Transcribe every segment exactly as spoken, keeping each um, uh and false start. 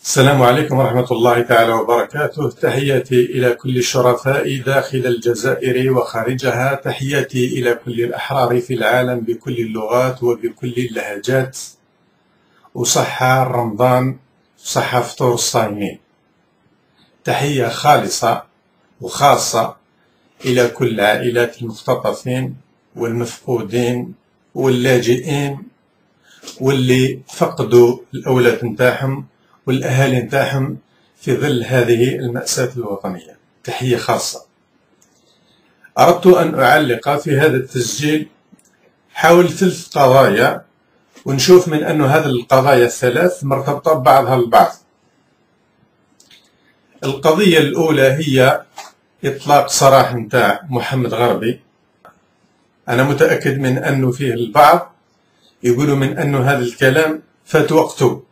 السلام عليكم ورحمة الله تعالى وبركاته. تحياتي إلى كل الشرفاء داخل الجزائر وخارجها، تحياتي إلى كل الأحرار في العالم بكل اللغات وبكل اللهجات. وصحة رمضان، صحة فطور الصائمين. تحية خالصة وخاصة إلى كل عائلات المختطفين والمفقودين واللاجئين واللي فقدوا الأولاد نتاعهم والأهالي نتاعهم في ظل هذه المأساة الوطنية. تحية خاصة. أردت أن أعلق في هذا التسجيل حول ثلاث قضايا، ونشوف من أن هذه القضايا الثلاث مرتبطة ببعضها البعض. القضية الأولى هي إطلاق سراح نتاع محمد غربي. أنا متأكد من أنه فيه البعض يقولوا من أنه هذا الكلام فات وقته.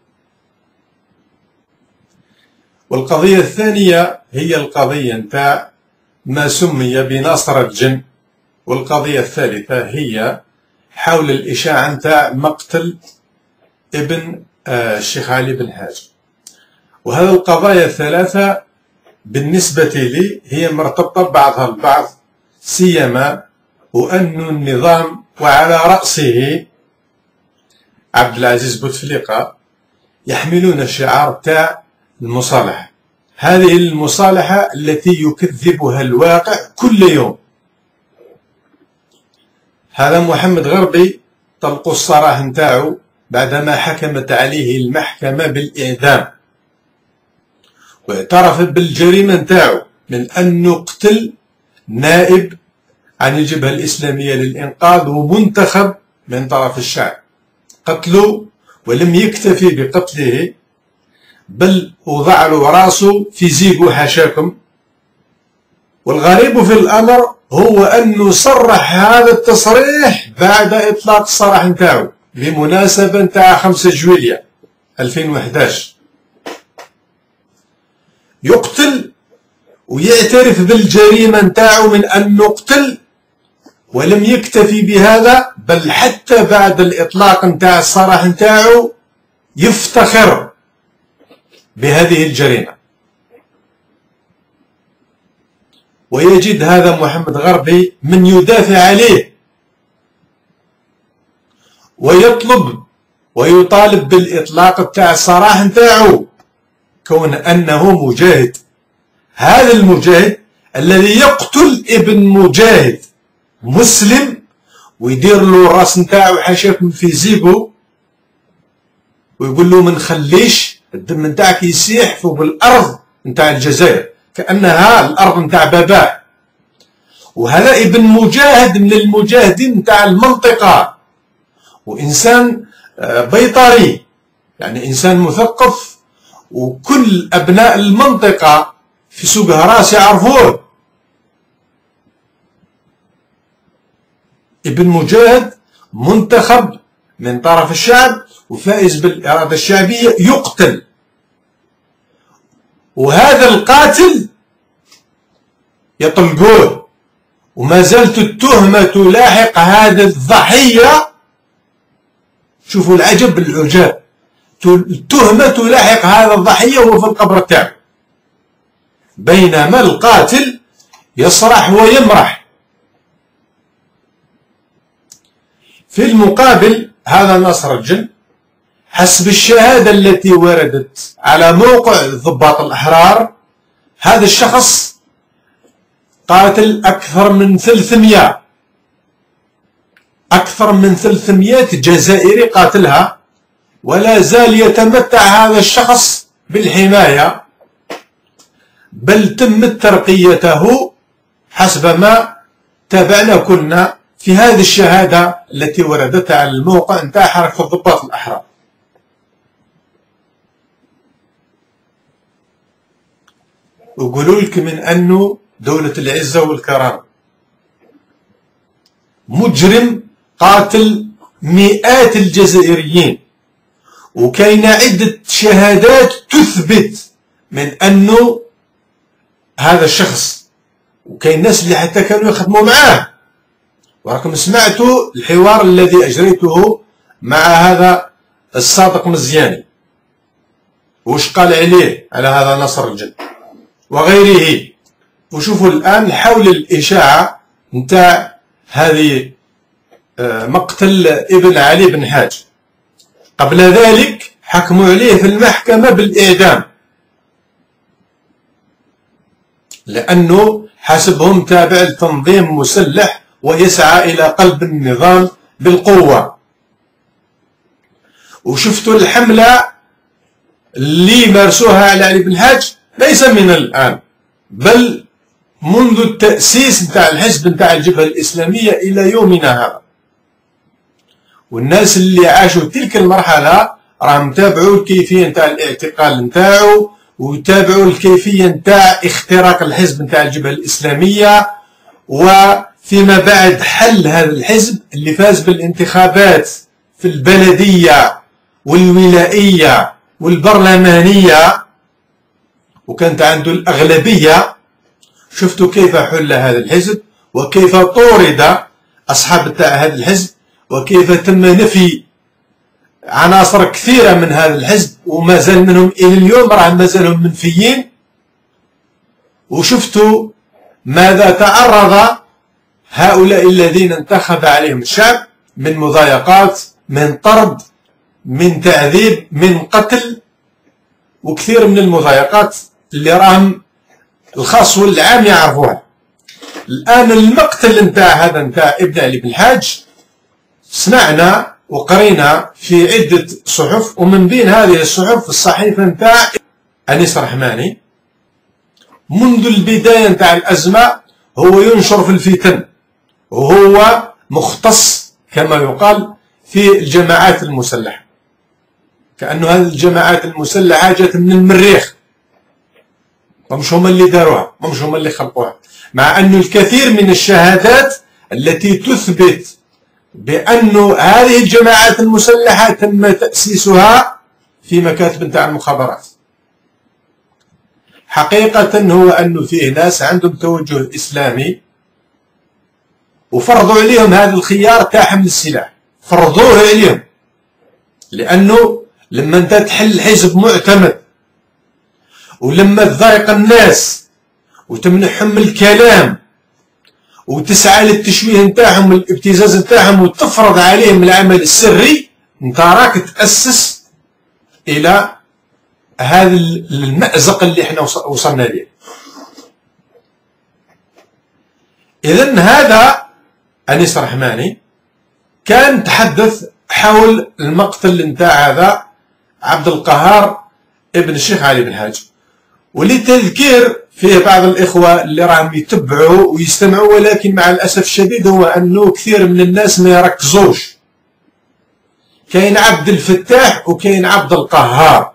والقضية الثانية هي القضية نتاع ما سمي بناصر الجن. والقضية الثالثة هي حول الإشاعة نتاع مقتل ابن الشيخ علي بن حاج. وهذه القضايا الثلاثة بالنسبة لي هي مرتبطة ببعضها البعض، سيما وأن النظام وعلى رأسه عبد العزيز بوتفليقة يحملون الشعار تاع المصالحة. هذه المصالحة التي يكذبها الواقع كل يوم. هذا محمد غربي طلقوا السراح نتاعو بعدما حكمت عليه المحكمة بالإعدام، واعترف بالجريمة نتاعو من أنه قتل نائب عن الجبهة الإسلامية للإنقاذ ومنتخب من طرف الشعب. قتله ولم يكتفي بقتله، بل وضع له راسه في زيقو حاشاكم. والغريب في الأمر هو أنه صرح هذا التصريح بعد إطلاق السراح نتاعو بمناسبة نتاع خمسة جويلية ألفين وإحدى عشر. يقتل ويعترف بالجريمة نتاعو من أنه قتل، ولم يكتفي بهذا بل حتى بعد الإطلاق نتاع السراح نتاعو يفتخر بهذه الجريمة. ويجد هذا محمد غربي من يدافع عليه ويطلب ويطالب بالإطلاق بتاع السراح نتاعو، كون أنه مجاهد. هذا المجاهد الذي يقتل ابن مجاهد مسلم ويدير له الراس نتاعو حاشاكم في زيقو، ويقول له ما نخليش الدم نتاعك يسيح فوق الأرض نتاع الجزائر كأنها الأرض نتاع باباه. وهذا ابن مجاهد من المجاهدين نتاع المنطقة، وإنسان بيطري، يعني إنسان مثقف، وكل أبناء المنطقة في سوق هراس يعرفوه. ابن مجاهد منتخب من طرف الشعب وفائز بالإرادة الشعبية يقتل. وهذا القاتل يطلقوه، وما زالت التهمة تلاحق هذا الضحية. شوفوا العجب بالعجاب، التهمة تلاحق هذا الضحية وهو في القبر تاعه، بينما القاتل يصرح ويمرح. في المقابل هذا ناصر الجن حسب الشهادة التي وردت على موقع ضباط الأحرار، هذا الشخص قاتل أكثر من ثلاثمئة أكثر من ثلاثمئة جزائري قاتلها، ولا زال يتمتع هذا الشخص بالحماية، بل تمت ترقيته حسب ما تابعنا كنا في هذه الشهادة التي وردت على الموقع نتاع حركة ضباط الأحرار. ويقولوا لك من أنه دولة العزة والكرامة. مجرم قاتل مئات الجزائريين، وكاين عدة شهادات تثبت من أنه هذا الشخص، وكاين ناس اللي حتى كانوا يخدموا معاه. وراكم سمعتوا الحوار الذي أجريته مع هذا الصادق مزياني، وش قال عليه على هذا نصر الجن وغيره. وشوفوا الآن حول الإشاعة نتاع هذه مقتل ابن علي بن حاج. قبل ذلك حكموا عليه في المحكمة بالإعدام لأنه حسبهم تابع لتنظيم مسلح ويسعى إلى قلب النظام بالقوة. وشفتوا الحملة اللي مارسوها على علي بن حاج ليس من الآن، بل منذ التأسيس نتاع الحزب نتاع الجبهة الإسلامية إلى يومنا هذا. والناس اللي عاشوا تلك المرحلة راهم تابعوا الكيفية نتاع الاعتقال نتاعو، وتابعوا الكيفية نتاع اختراق الحزب نتاع الجبهة الإسلامية، وفيما بعد حل هذا الحزب اللي فاز بالانتخابات في البلدية والولائية والبرلمانية وكانت عنده الأغلبية. شفتوا كيف حل هذا الحزب وكيف طورد أصحاب تاع هذا الحزب وكيف تم نفي عناصر كثيرة من هذا الحزب وما زال منهم إلى اليوم راهم ما زالوا منفيين. وشفتوا ماذا تعرض هؤلاء الذين انتخب عليهم الشعب من مضايقات، من طرد، من تعذيب، من قتل، وكثير من المضايقات اللي راهم الخاص والعام يعرفوها. الآن المقتل نتاع هذا نتاع ابن علي بن حاج سمعنا وقرينا في عدة صحف، ومن بين هذه الصحف الصحيفة نتاع أنيس رحماني. منذ البداية نتاع الأزمة هو ينشر في الفتن، وهو مختص كما يقال في الجماعات المسلحة، كأنه هذه الجماعات المسلحة جات من المريخ، ومش هم اللي داروها، ومش هم اللي خلقوها، مع أنه الكثير من الشهادات التي تثبت بأن هذه الجماعات المسلحة تم تأسيسها في مكاتب نتاع المخابرات. حقيقة هو أنه فيه ناس عندهم توجه إسلامي وفرضوا عليهم هذا الخيار تاع حمل السلاح، فرضوه عليهم، لأنه لما أنت تحل حزب معتمد ولما تضايق الناس وتمنحهم الكلام وتسعى للتشويه نتاعهم والابتزاز نتاعهم وتفرض عليهم العمل السري، انت راك تأسس إلى هذا المأزق اللي احنا وصلنا ليه. إذن هذا أنيس رحماني كان تحدث حول المقتل نتاع هذا عبد القهار ابن الشيخ علي بن حاج. وللتذكير فيه بعض الإخوة اللي راهم يتبعوا ويستمعوا، ولكن مع الأسف الشديد هو أنه كثير من الناس ما يركزوش. كاين عبد الفتاح وكاين عبد القهار.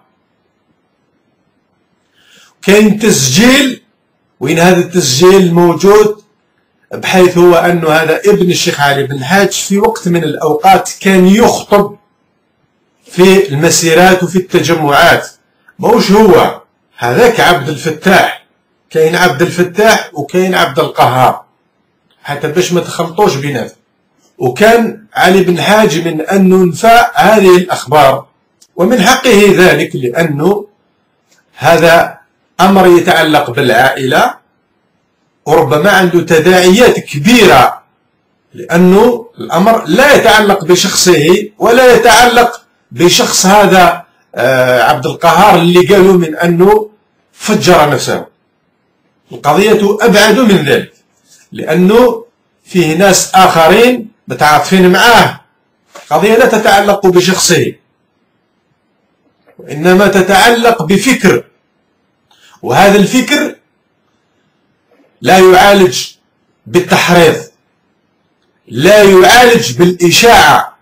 كاين تسجيل، وين هذا التسجيل موجود، بحيث هو أنه هذا ابن الشيخ علي بن الحاج في وقت من الأوقات كان يخطب في المسيرات وفي التجمعات. موش هو هذاك عبد الفتاح، كاين عبد الفتاح وكاين عبد القهار، حتى باش ما تخلطوش بيناتهم. وكان علي بن حاج من أنه نفى هذه الأخبار، ومن حقه ذلك، لأنه هذا أمر يتعلق بالعائلة وربما عنده تداعيات كبيرة، لأنه الأمر لا يتعلق بشخصه ولا يتعلق بشخص هذا عبد القهار اللي قالوا من أنه فجر نفسه. القضية أبعد من ذلك، لأنه فيه ناس آخرين متعاطفين معاه. القضية لا تتعلق بشخصه، وإنما تتعلق بفكر، وهذا الفكر لا يعالج بالتحريض، لا يعالج بالإشاعة،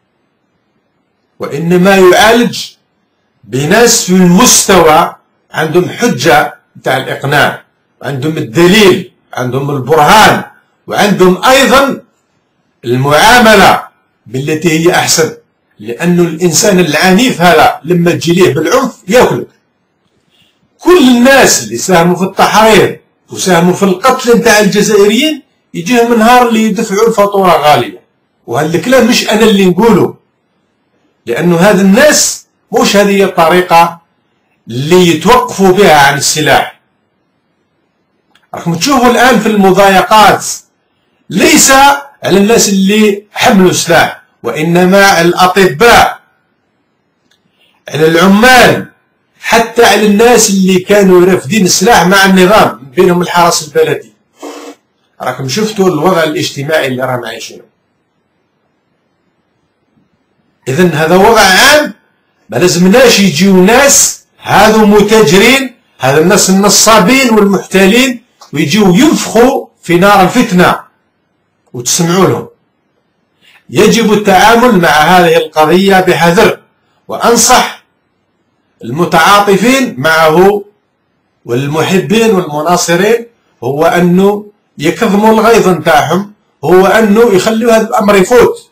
وإنما يعالج بناس في المستوى عندهم حجة نتاع الإقناع، عندهم الدليل، عندهم البرهان، وعندهم أيضا المعاملة بالتي هي أحسن. لأنه الإنسان العنيف هذا لما تجي ليه بالعنف ياكلك. كل الناس اللي ساهموا في التحريض وساهموا في القتل نتاع الجزائريين يجيهم نهار اللي يدفعوا الفاتورة غالية. وهذا الكلام مش أنا اللي نقوله، لأنه هذا الناس مش هذه الطريقة اللي يتوقفوا بها عن السلاح. راكم تشوفوا الآن في المضايقات ليس على الناس اللي حملوا سلاح، وإنما على الأطباء، على العمال، حتى على الناس اللي كانوا رافدين السلاح مع النظام، من بينهم الحرس البلدي. راكم شفتوا الوضع الاجتماعي اللي راهم عايشينه. إذن هذا وضع عام، ما لازمناش يجيو ناس هذو متاجرين، هذا الناس النصابين والمحتالين، ويجيو ينفخوا في نار الفتنة وتسمعوا لهم. يجب التعامل مع هذه القضية بحذر، وأنصح المتعاطفين معه والمحبين والمناصرين هو أنه يكظموا الغيظ نتاعهم، هو أنه يخلوا هذا الأمر يفوت،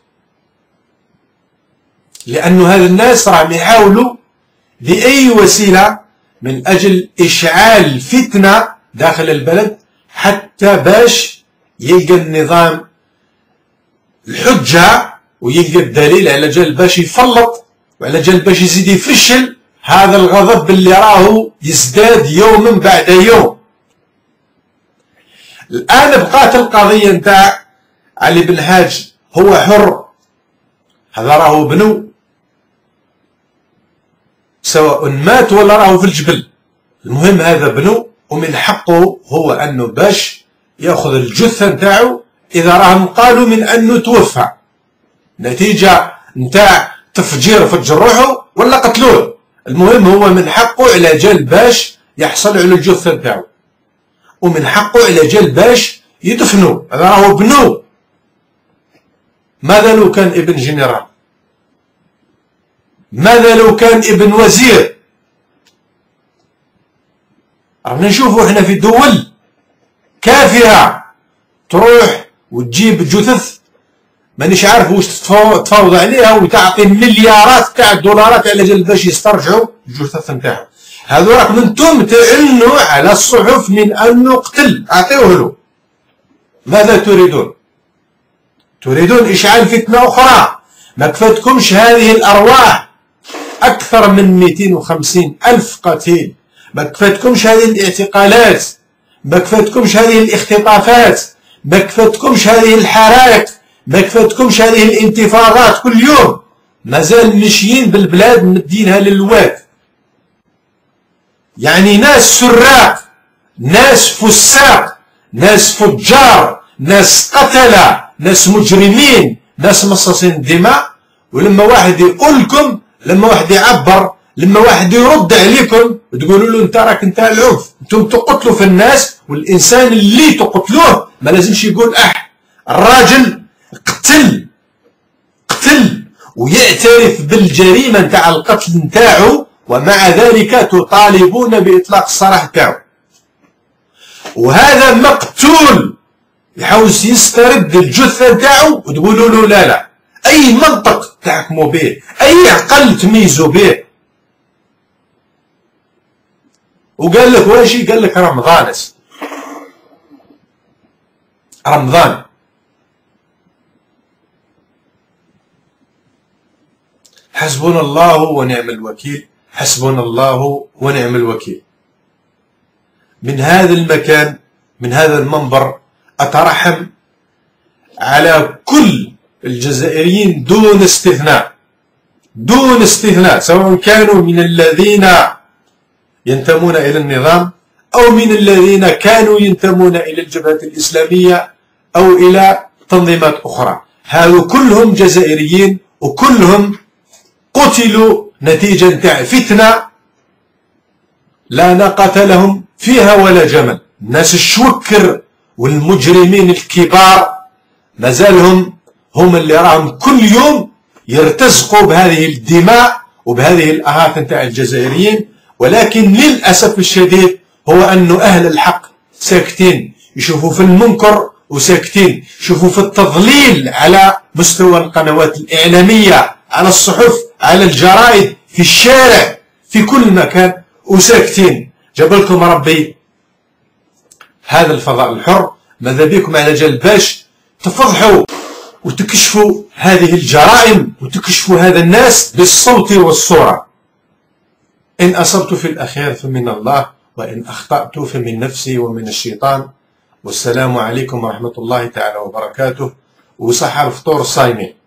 لأنه هذا الناس راهم يحاولوا بأي وسيلة من أجل إشعال فتنة داخل البلد، حتى باش يلقى النظام الحجة ويلقى الدليل على جال باش يفلط، وعلى جال باش يزيد يفشل هذا الغضب اللي راهو يزداد يوما بعد يوم. الآن بقات القضية نتاع علي بن الحاج، هو حر، هذا راهو بنو، سواء مات ولا راهو في الجبل، المهم هذا بنو، ومن حقه هو أنه باش يأخذ الجثة نتاعو إذا راهم قالوا من أنه توفى نتيجة نتاع تفجير فجر روحه ولا قتلوه، المهم هو من حقه على جال باش يحصل على الجثة نتاعو، ومن حقه على جال باش يدفنوا، هذا راهو بنو. ماذا لو كان ابن جنرال؟ ماذا لو كان ابن وزير؟ رانا نشوفوا احنا في دول كافرة تروح وتجيب جثث مانيش عارف واش تفاوض عليها وتعطي مليارات تاع الدولارات على جال باش يسترجعوا الجثث نتاعهم. هذو راكم انتم تعنوا على الصحف من انه قتل، اعطيوه له. ماذا تريدون؟ تريدون اشعال فتنة اخرى؟ ما كفاتكمش هذه الارواح، اكثر من مئتين وخمسين الف قتيل، ما كفاتكمش هذه الاعتقالات، ما كفاتكمش هذه الاختطافات، ما كفاتكمش هذه الحرائق، ما كفاتكمش هذه الانتفاضات كل يوم، مازال مشيين بالبلاد مدينها للواد. يعني ناس سراق، ناس فساق، ناس فجار، ناس قتلة، ناس مجرمين، ناس مصاصين الدماء، ولما واحد يقول لكم، لما واحد يعبر، لما واحد يرد عليكم تقولوا له انت راك انت العنف، انتم تقتلوا في الناس، والانسان اللي تقتلوه ما لازمش يقول اح. الراجل قتل قتل ويعترف بالجريمه نتاع القتل نتاعو، ومع ذلك تطالبون باطلاق السراح نتاعو. وهذا مقتول يحاول يسترد الجثه نتاعو وتقولوا له لا لا. اي منطق تحكموا به؟ اي عقل تميزوا به؟ وقال لك واشي؟ قال لك رمضان، رمضان. حسبنا الله ونعم الوكيل، حسبنا الله ونعم الوكيل. من هذا المكان، من هذا المنبر، أترحم على كل الجزائريين دون استثناء، دون استثناء، سواء كانوا من الذين ينتمون إلى النظام أو من الذين كانوا ينتمون إلى الجبهة الإسلامية أو إلى تنظيمات أخرى. هذو كلهم جزائريين وكلهم قتلوا نتيجة نتاع فتنة لا ناقة لهم فيها ولا جمل. الناس الشوكر والمجرمين الكبار مازالهم هم اللي راهم كل يوم يرتزقوا بهذه الدماء وبهذه الآهات نتاع الجزائريين، ولكن للأسف الشديد هو أن أهل الحق ساكتين، يشوفوا في المنكر وساكتين، يشوفوا في التضليل على مستوى القنوات الإعلامية، على الصحف، على الجرائد، في الشارع، في كل مكان، وساكتين. جابلكم ربي هذا الفضاء الحر، ماذا بكم على جال باش تفضحوا وتكشفوا هذه الجرائم وتكشفوا هذا الناس بالصوت والصورة. إن أصبت في الأخير فمن الله، وإن أخطأت فمن نفسي ومن الشيطان. والسلام عليكم ورحمة الله تعالى وبركاته، وصحة الفطور الصايمين.